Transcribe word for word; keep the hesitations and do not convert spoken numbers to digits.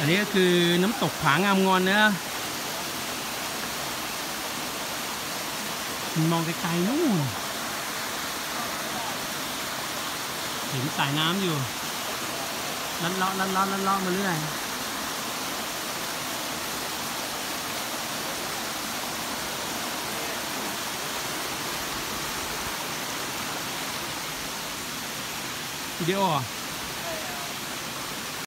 อันนี้ก็คือน้ำตกผางามงอนนะมองไกลๆนู่นเห็นสายน้ำอยู่ลัดเลาะลัดเลาะลัดเลาะมาเรื่อยวิดีโอ